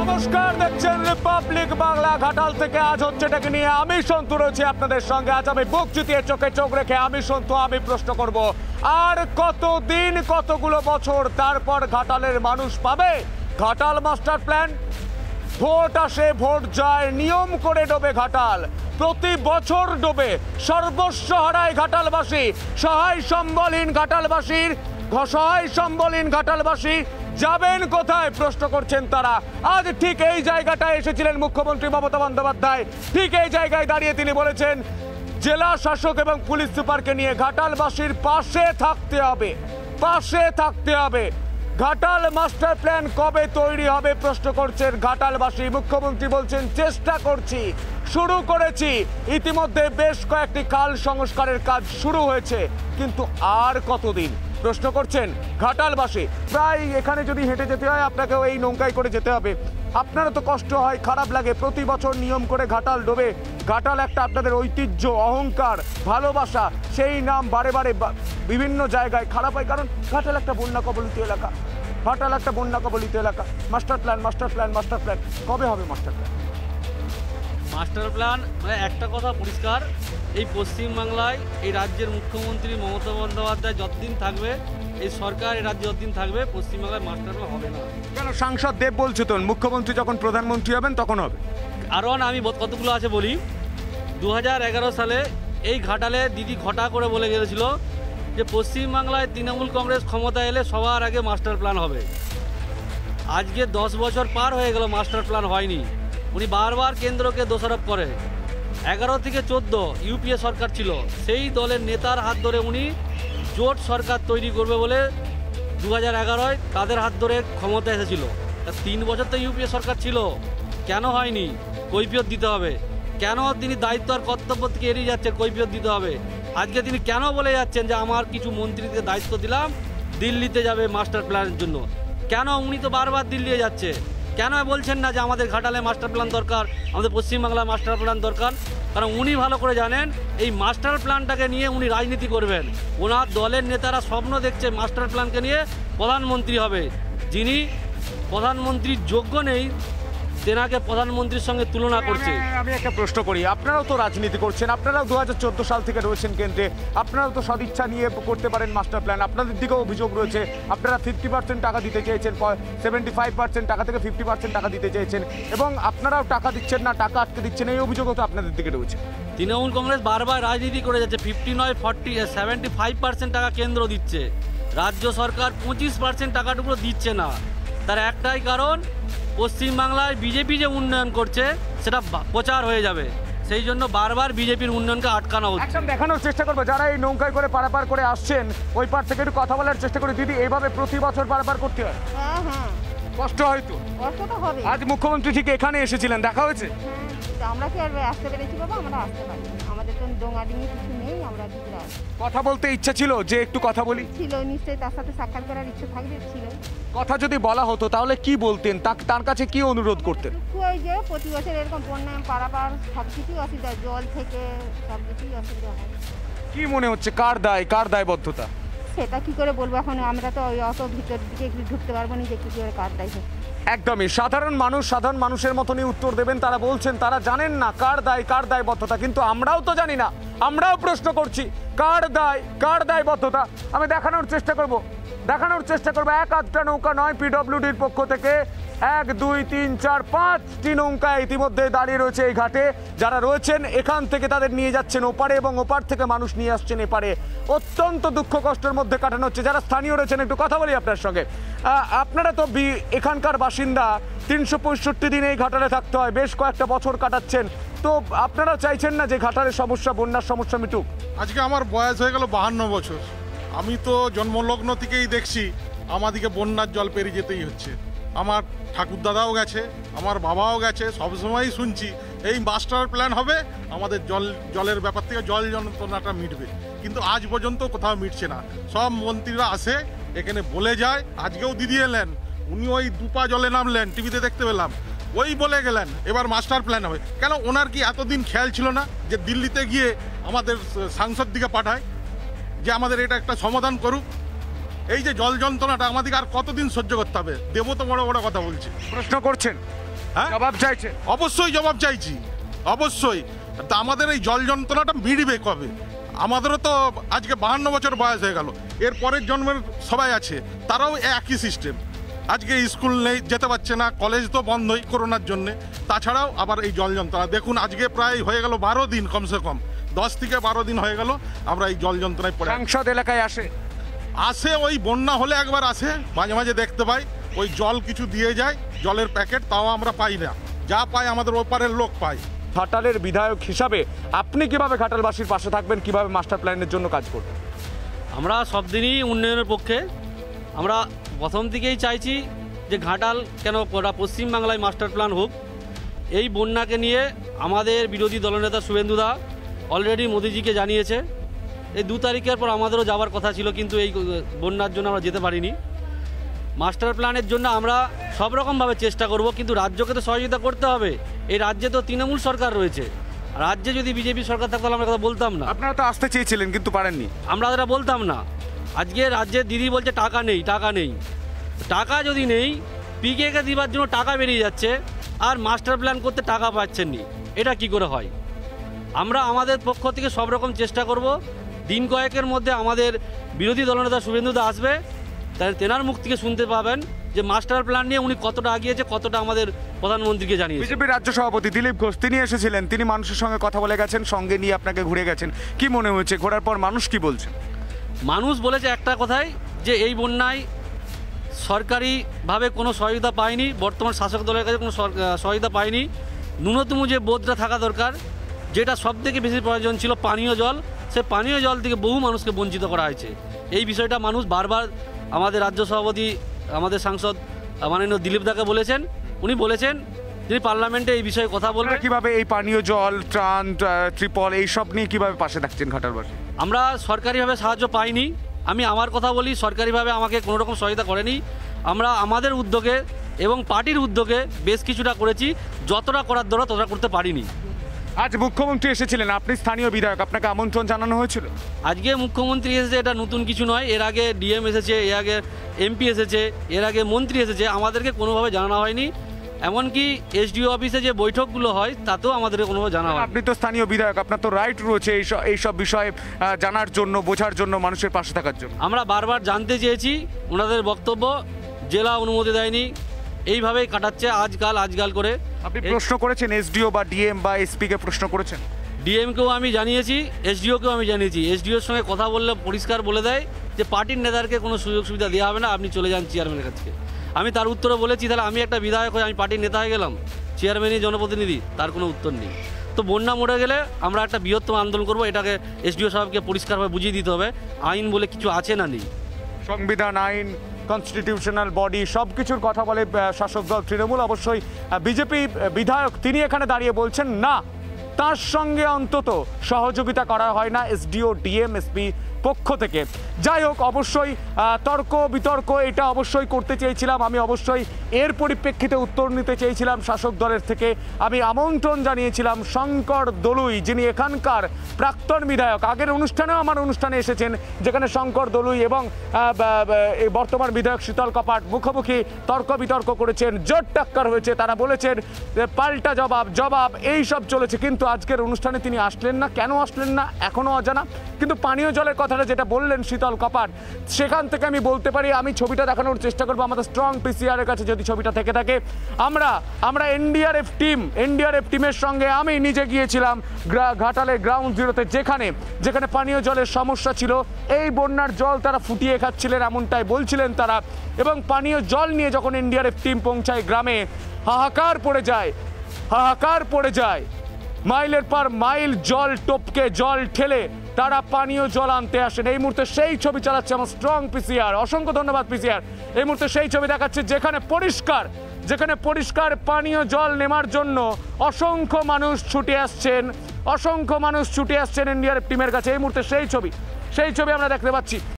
নমস্কার, দেখছেন রিপাবলিক বাংলা। ঘাটাল থেকে আজ হচ্ছে এটাকে নিয়ে আমি সন্তু রয়েছি আপনাদের সঙ্গে। আজ আমি বুক চিতিয়ে চোখে চোখ রেখে আমি সন্তু আমি প্রশ্ন করব, আর কতদিন কতগুলো বছর তারপর ঘাটালের মানুষ পাবে ঘাটাল মাস্টার প্ল্যান? ভোট আসে ভোট যায়, নিয়ম করে ডোবে ঘাটাল, প্রতি বছর ডোবে, সর্বস্ব হারায় ঘাটালবাসী, সহায় সম্বলহীন ঘাটালবাসীর সহায় সম্বলহীন ঘাটালবাসী যাবেন কোথায় প্রশ্ন করছেন তারা। আজ ঠিক এই জায়গাটায় এসেছিলেন মুখ্যমন্ত্রী মমতা বন্দ্যোপাধ্যায়। ঠিক এই জায়গায় দাঁড়িয়ে তিনি বলেছেন জেলা শাসক এবং পুলিশ সুপারকে নিয়ে ঘাটালবাসীর পাশে থাকতে হবে, পাশে থাকতে হবে। ঘাটাল মাস্টার প্ল্যান কবে তৈরি হবে প্রশ্ন করছেন ঘাটালবাসী। মুখ্যমন্ত্রী বলছেন চেষ্টা করছি, শুরু করেছি, ইতিমধ্যে বেশ কয়েকটি খাল সংস্কারের কাজ শুরু হয়েছে, কিন্তু আর কতদিন প্রশ্ন করছেন ঘাটালবাসী। প্রায় এখানে যদি হেঁটে যেতে হয় আপনাকেও এই নৌকায় করে যেতে হবে। আপনারও তো কষ্ট হয়, খারাপ লাগে, প্রতি বছর নিয়ম করে ঘাটাল ডোবে। ঘাটাল একটা আপনাদের ঐতিহ্য, অহংকার, ভালোবাসা, সেই নাম বারে বারে বিভিন্ন জায়গায় খারাপ হয়, কারণ ঘাটাল একটা বন্যা কবলিত এলাকা, ঘাটাল একটা বন্যা কবলিত এলাকা। Master plan master plan master plan, কবে হবে মাস্টার প্ল্যান? মাস্টার প্ল্যান মানে একটা কথা পরিষ্কার, এই পশ্চিমবাংলায় এই রাজ্যের মুখ্যমন্ত্রী মমতা বন্দ্যোপাধ্যায় যতদিন থাকবে, এই সরকার এই রাজ্যে যতদিন থাকবে, পশ্চিমবাংলায় মাস্টার প্ল্যান হবে না। কেন? সাংসদ দেব বলছে তো মুখ্যমন্ত্রী যখন প্রধানমন্ত্রী হবেন তখন হবে। কারণ আমি কতগুলো আছে বলি। 2011 সালে এই ঘাটালে দিদি ঘটা করে বলে গিয়েছিল যে পশ্চিমবাংলায় তৃণমূল কংগ্রেস ক্ষমতা এলে সবার আগে মাস্টার প্ল্যান হবে। আজকে 10 বছর পার হয়ে গেল, মাস্টার প্ল্যান হয়নি। উনি বারবার কেন্দ্রকে দোষারোপ করে। 11 থেকে 14 ইউপিএ সরকার ছিল, সেই দলের নেতার হাত ধরে উনি জোট সরকার তৈরি করবে বলে 2011-য় তাদের হাত ধরে ক্ষমতা এসেছিল। 3 বছর তো ইউপিএ সরকার ছিল, কেন হয়নি? কৈফিয়ত দিতে হবে। কেন তিনি দায়িত্ব আর কর্তব্য থেকে এড়িয়ে যাচ্ছে? কৈফিয়ত দিতে হবে। আজকে তিনি কেন বলে যাচ্ছেন যে আমার কিছু মন্ত্রীকে দায়িত্ব দিলাম, দিল্লিতে যাবে মাস্টার প্ল্যানের জন্য? কেন? উনি তো বারবার দিল্লি যাচ্ছে, কেন বলছেন না যে আমাদের ঘাটালে মাস্টার প্ল্যান দরকার, আমাদের পশ্চিমবাংলায় মাস্টার প্ল্যান দরকার? কারণ উনি ভালো করে জানেন এই মাস্টার প্ল্যানটাকে নিয়ে উনি রাজনীতি করবেন। ওনার দলের নেতারা স্বপ্ন দেখছে মাস্টার প্ল্যানকে নিয়ে প্রধানমন্ত্রী হবে। যিনি প্রধানমন্ত্রীর যোগ্য নেই, তেনাকে প্রধানমন্ত্রীর সঙ্গে তুলনা করছে। আমি একটা প্রশ্ন করি, আপনারাও তো রাজনীতি করছেন, আপনারাও 2014 সাল থেকে রয়েছেন কেন্দ্রে, আপনারাও তো সদিচ্ছা নিয়ে করতে পারেন মাস্টার প্ল্যান। আপনাদের দিকেও অভিযোগ রয়েছে আপনারা 50% টাকা দিতে চেয়েছেন, 75% টাকা থেকে 50% টাকা দিতে চেয়েছেন, এবং আপনারাও টাকা দিচ্ছেন না, টাকা আটকে দিচ্ছেন, এই অভিযোগও তো আপনাদের দিকে রয়েছে। তৃণমূল কংগ্রেস বারবার রাজনীতি করে যাচ্ছে। 50 নয় 75% টাকা কেন্দ্র দিচ্ছে, রাজ্য সরকার 25% টাকাটুকু দিচ্ছে না। তার একটাই কারণ, পশ্চিমবাংলায় বিজেপি যে উন্নয়ন করছে সেটা প্রচার হয়ে যাবে, সেই জন্য বারবার বিজেপির উন্নয়নকে আটকানো হচ্ছে। একদম দেখানোর চেষ্টা করবো যারা এই নৌকায় করে পারাপার করে আসছেন, ওই পার থেকে একটু কথা বলার চেষ্টা করি। দিদি, এইভাবে প্রতি বছর পারাপার করতে হয়? হ্যাঁ হ্যাঁ, কষ্ট হয়তো? কষ্ট তো হবে। আজ মুখ্যমন্ত্রী ঠিক এখানে এসেছিলেন, দেখা হয়েছে? হ্যাঁ, আমরা কি আর আসতে পেরেছি বাবা? আমরা আসতে পারি, আমাদের তো ডোঙা ডিঙি কিছু নেই, আমরা কি করে আসবো? কথা বলতে ইচ্ছা ছিল যে একটু কথা বলি? ছিল নিশ্চয়ই, তার সাথে সাক্ষাৎ করার ইচ্ছে থাকবে, ছিল। কথা যদি বলা হতো তাহলে কি বলতেন, তার কাছে কি অনুরোধ করতেন? দুঃখ ওই যে প্রতি বছর এরকম বন্যায় পারাপার সব কিছুই অসুবিধা, জল থেকে সব কিছুই অসুবিধা হয়। কি মনে হচ্ছে কার দায়বদ্ধতা? সেটা কি করে বলবো এখন, আমরা তো ওই অত ভিতর দিকে একটু ঢুকতে পারবো না যে কি করে কার দায়। একদমই সাধারণ মানুষের মতনই উত্তর দেবেন। তারা বলছেন তারা জানেন না কার দায়বদ্ধতা, কিন্তু আমরাও তো জানি না, আমরাও প্রশ্ন করছি কার দায়বদ্ধতা। আমি দেখানোর চেষ্টা করব এক আধটা নৌকা নয়, পিডব্লিউডির পক্ষ থেকে 1 2 3 4 5টি নৌকা ইতিমধ্যে দাঁড়িয়ে রয়েছে এই ঘাটে। যারা রয়েছেন এখান থেকে তাদের নিয়ে যাচ্ছেন ওপারে, এবং ওপার থেকে মানুষ নিয়ে আসছেন এপারে। অত্যন্ত দুঃখ কষ্টের মধ্যে কাটানো হচ্ছে। যারা স্থানীয় রয়েছেন একটু কথা বলি আপনার সঙ্গে। আপনারা তো এখানকার বাসিন্দা, 365 দিন এই ঘাটালে থাকতে হয়, বেশ কয়েকটা বছর কাটাচ্ছেন, তো আপনারা চাইছেন না যে ঘাটালের সমস্যা, বন্যার সমস্যা মিটুক? আজকে আমার বয়স হয়ে গেল 52 বছর। আমি তো জন্মলগ্ন থেকেই দেখছি আমাদিকে বন্যার জল পেরিয়ে যেতেই হচ্ছে। আমার ঠাকুরদাদাও গেছে, আমার বাবাও গেছে, সবসময়ই শুনছি এই মাস্টার প্ল্যান হবে, আমাদের জলের ব্যাপার থেকে জল যন্ত্রণাটা মিটবে, কিন্তু আজ পর্যন্ত কোথাও মিটছে না। সব মন্ত্রীরা আসে এখানে বলে যায়, আজকেও দিদি এলেন, উনি ওই দুপা জলে নামলেন, টিভিতে দেখতে পেলাম, ওই বলে গেলেন এবার মাস্টার প্ল্যান হবে। কেন ওনার কি এতদিন খেয়াল ছিল না যে দিল্লিতে গিয়ে আমাদের সাংসদ দিকে পাঠায় যে আমাদের এটা একটা সমাধান করুক? এই যে জল যন্ত্রণাটা আমাদেরকে আর কতদিন সহ্য করতে হবে? দেবো তো বড় বড় কথা বলছি। প্রশ্ন করছেন হ্যাঁ জবাব চাইছে। অবশ্যই জবাব চাইছি, অবশ্যই। তা আমাদের এই জল যন্ত্রণাটা মিটবে কবে? আমাদেরও তো আজকে 52 বছর বয়স হয়ে গেল, এর পরের জন্মের সবাই আছে, তারাও একই সিস্টেম। আজকে স্কুল নেই, যেতে পারছে না, কলেজ তো বন্ধই করোনার জন্যে। তাছাড়াও আবার এই জল যন্ত্রণা দেখুন, আজকে প্রায় হয়ে গেল 12 দিন, কমসে কম 10 থেকে 12 দিন হয়ে গেল আমরা এই জল যন্ত্রণায় পড়ে আছি। সাংসদ এলাকায় আসে ওই বন্যা হলে একবার আসে, মাঝে মাঝে দেখতে পাই ওই জল কিছু দিয়ে যায়, জলের প্যাকেট, তাও আমরা পাই না। যা পাই আমাদের ওপারের লোক পায়। ঘাটালের বিধায়ক হিসাবে আপনি কিভাবে ঘাটালবাসীর পাশে থাকবেন, কিভাবে মাস্টার প্ল্যানের জন্য কাজ করবেন? আমরা সব দিনই উন্নয়নের পক্ষে। আমরা প্রথম থেকেই চাইছি যে ঘাটাল কেন গোটা পশ্চিমবাংলায় মাস্টার প্ল্যান হোক। এই বন্যাকে নিয়ে আমাদের বিরোধী দলনেতা শুভেন্দুদা অলরেডি মোদিজিকে জানিয়েছে। এই 2 তারিখের পর আমাদেরও যাওয়ার কথা ছিল, কিন্তু এই বন্যার জন্য আমরা যেতে পারিনি। মাস্টার প্ল্যানের জন্য আমরা সব রকমভাবে চেষ্টা করব, কিন্তু রাজ্যকে তো সহযোগিতা করতে হবে। এই রাজ্যে তো তৃণমূল সরকার রয়েছে, রাজ্যে যদি বিজেপি সরকার থাকতো আমরা কথা বলতাম না। আপনারা তো আসতে চেয়েছিলেন কিন্তু পারেননি। আমরা এটা বলতাম না। আজকে রাজ্যের দিদি বলছে টাকা নেই, টাকা নেই। টাকা যদি নেই, পিকেকে দিবার জন্য টাকা বেরিয়ে যাচ্ছে, আর মাস্টার প্ল্যান করতে টাকা পাচ্ছেন নি, এটা কি করে হয়? আমরা আমাদের পক্ষ থেকে সব রকম চেষ্টা করব। দিন কয়েকের মধ্যে আমাদের বিরোধী দলনেতা শুভেন্দুদা আসবে, তাই তেনার মুখ থেকে শুনতে পাবেন যে মাস্টার প্ল্যান নিয়ে উনি কতটা আগিয়েছে, কতটা আমাদের প্রধানমন্ত্রীকে জানিয়েছে। বিজেপির রাজ্য সভাপতি দিলীপ ঘোষ তিনি এসেছিলেন, তিনি মানুষের সঙ্গে কথা বলে গেছেন, সঙ্গে নিয়ে আপনাকে ঘুরে গেছেন। কি মনে হয়েছে ঘোরার পর? মানুষ কি বলছে? মানুষ বলেছে একটা কথাই, যে এই বন্যায় সরকারিভাবে কোনো সহায়তা পায়নি, বর্তমান শাসক দলের কাছে কোনো সহায়তা পায়নি। ন্যূনতম যে বোধটা থাকা দরকার, যেটা সবথেকে বেশি প্রয়োজন ছিল পানীয় জল, সে পানীয় জল থেকে বহু মানুষকে বঞ্চিত করা হয়েছে। এই বিষয়টা মানুষ বারবার আমাদের রাজ্য সভাপতি, আমাদের সাংসদ মাননীয় দিলীপ দাকে বলেছেন। উনি বলেছেন তিনি পার্লামেন্টে এই বিষয়ে কথা বলবেন। কিভাবে এই পানীয় জল, ত্রাণ, ত্রিপল এইসব নিয়ে কিভাবে পাশে থাকছেন ঘাটালবাসী? আমরা সরকারিভাবে সাহায্য পাইনি। আমি আমার কথা বলি, সরকারিভাবে আমাকে কোনো রকম সহায়তা করেনি। আমরা আমাদের উদ্যোগে এবং পার্টির উদ্যোগে বেশ কিছুটা করেছি, যতটা করার দরকার ততটা করতে পারিনি। আজ মুখ্যমন্ত্রী এসেছিলেন, আপনি স্থানীয় বিধায়ক, আপনাকে আমন্ত্রণ জানানো হয়েছিল? আজকে মুখ্যমন্ত্রী এসেছে, এটা নতুন কিছু নয়। এর আগে ডিএম এসেছে, এর আগে এমপি এসেছে, এর আগে মন্ত্রী এসেছে, আমাদেরকে কোনোভাবে জানানো হয়নি। এমনকি এসডিও অফিসে যে বৈঠকগুলো হয় তাতেও আমাদেরকে কোনোভাবে জানা হয়। আপনি তো স্থানীয় বিধায়ক, আপনার তো রাইট রয়েছে এইসব বিষয়ে জানার জন্য, বোঝার জন্য, মানুষের পাশে থাকার জন্য। আমরা বারবার জানতে চেয়েছি, ওনাদের বক্তব্য জেলা অনুমতি দেয়নি, এইভাবেই কাটাচ্ছে আজকাল করে। আপনি প্রশ্ন করেছেন এসডিও বা ডিএম বা এসপিকে প্রশ্ন করেছেন? ডিএমকেও আমি জানিয়েছি, এসডিওকেও আমি জানিয়েছি। এসডিওর সঙ্গে কথা বললে পরিষ্কার বলে দেয় যে পার্টির নেতারকে কোনো সুযোগ সুবিধা দেওয়া হবে না, আপনি চলে যান চেয়ারম্যানের কাছে। আমি তার উত্তরে বলেছি, তাহলে আমি একটা বিধায়ক হয়ে আমি পার্টির নেতা হয়ে গেলাম, চেয়ারম্যানই জনপ্রতিনিধি? তার কোনো উত্তর নেই। তো বন্যা মরে গেলে আমরা একটা বৃহত্তম আন্দোলন করবো, এটাকে এসডিও সাহেবকে পরিষ্কারভাবে বুঝিয়ে দিতে হবে আইন বলে কিছু আছে না নেই। সংবিধান, আইন, কনস্টিটিউশনাল বডি সব কিছুর কথা বলে শাসক দল তৃণমূল। অবশ্যই বিজেপি বিধায়ক তিনি এখানে দাঁড়িয়ে বলছেন না, তার সঙ্গে অন্তত সহযোগিতা করা হয় না এসডিও, ডিএম, এসপি পক্ষ থেকে। যাই হোক, অবশ্যই তর্ক বিতর্ক এটা অবশ্যই করতে চেয়েছিলাম আমি, অবশ্যই এর পরিপ্রেক্ষিতে উত্তর নিতে চেয়েছিলাম শাসক দলের থেকে। আমি আমন্ত্রণ জানিয়েছিলাম শঙ্কর দলুই, যিনি এখানকার প্রাক্তন বিধায়ক, আগের অনুষ্ঠানেও আমার অনুষ্ঠানে এসেছেন, যেখানে শঙ্কর দলুই এবং বর্তমান বিধায়ক শীতল কপাট মুখোমুখি তর্ক বিতর্ক করেছেন, জোর টাক্কার হয়েছে। তারা বলেছেন পাল্টা জবাব এই সব চলেছে, কিন্তু আজকের অনুষ্ঠানে তিনি আসলেন না। কেন আসলেন না এখনও অজানা। কিন্তু পানীয় জলের কথাটা যেটা বললেন শীতল কপাট, সেখান থেকে আমি বলতে পারি, আমি ছবিটা দেখানোর চেষ্টা করবো আমাদের স্ট্রং পিসিআর এর কাছে যদি ছবিটা থেকে থাকে। আমরা এনডিআরএফ টিমের সঙ্গে আমি নিজে গিয়েছিলাম ঘাটালের গ্রাউন্ড জিরোতে, যেখানে পানীয় জলের সমস্যা ছিল। এই বন্যার জল তারা ফুটিয়ে খাচ্ছিলেন, এমনটাই বলছিলেন তারা। এবং পানীয় জল নিয়ে যখন এনডিআরএফ টিম পৌঁছায় গ্রামে, হাহাকার পড়ে যায়। মাইলের পর মাইল জল টপকে, জল ঠেলে তারা পানীয় জল আনতে আসেন। এই মুহূর্তে সেই ছবি চালাচ্ছে আমার স্ট্রং পিসিআর, অসংখ্য ধন্যবাদ পিসিআর। এই মুহূর্তে সেই ছবি দেখাচ্ছে যেখানে পরিষ্কার পানীয় জল নেওয়ার জন্য অসংখ্য মানুষ ছুটে আসছেন এনডিআরএফ টিমের কাছে। এই মুহূর্তে সেই ছবি আমরা দেখতে পাচ্ছি।